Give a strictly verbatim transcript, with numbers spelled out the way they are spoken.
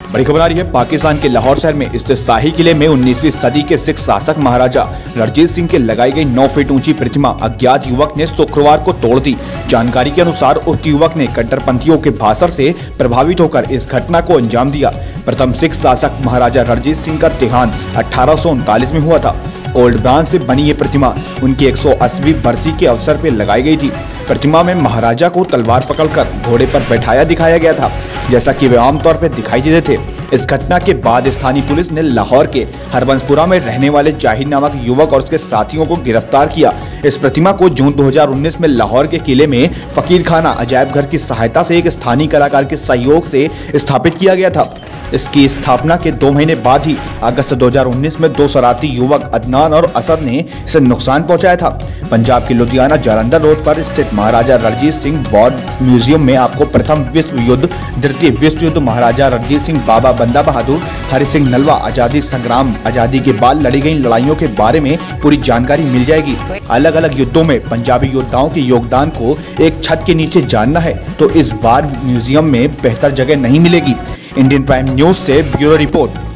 बड़ी खबर आ रही है पाकिस्तान के लाहौर शहर में स्थित शाही किले में उन्नीसवीं सदी के सिख शासक महाराजा रणजीत सिंह के लगाई गई नौ फीट ऊंची प्रतिमा अज्ञात युवक ने शुक्रवार को तोड़ दी। जानकारी के अनुसार उक्त युवक ने कट्टरपंथियों के भाषण से प्रभावित होकर इस घटना को अंजाम दिया। प्रथम सिख शासक महाराजा रणजीत सिंह का देहांत अठारह सौ उनतालीस में हुआ था। गोल्ड ब्रांज से बनी ये प्रतिमा उनकी एक सौ अस्सीवीं बरसी के अवसर पर लगाई गई थी। प्रतिमा में महाराजा को तलवार पकड़कर घोड़े पर बैठाया दिखाया गया था, जैसा कि वे आमतौर पर दिखाई देते थे। इस घटना के बाद स्थानीय पुलिस ने लाहौर के हरबंसपुरा में रहने वाले जाहिर नामक युवक और उसके साथियों को गिरफ्तार किया। इस प्रतिमा को जून दो हज़ार उन्नीस में लाहौर के किले में फकीर खाना अजायब घर की सहायता से एक स्थानीय कलाकार के सहयोग से स्थापित किया गया था। इसकी स्थापना के दो महीने बाद ही अगस्त दो हज़ार उन्नीस में दो शरारती युवक अदनान और असद ने इसे नुकसान पहुंचाया था। पंजाब के लुधियाना जालंधर रोड पर स्थित महाराजा रणजीत सिंह वॉर म्यूजियम में आपको प्रथम विश्व युद्ध, द्वितीय विश्व युद्ध, महाराजा रणजीत सिंह, बाबा बंदा बहादुर, हरि सिंह नलवा, आजादी संग्राम, आजादी के बाद लड़ी गई लड़ाइयों के बारे में पूरी जानकारी मिल जाएगी। अलग अलग युद्धों में पंजाबी योद्धाओं के योगदान को एक छत के नीचे जानना है तो इस वॉर म्यूजियम में बेहतर जगह नहीं मिलेगी। इंडियन प्राइम न्यूज से ब्यूरो रिपोर्ट।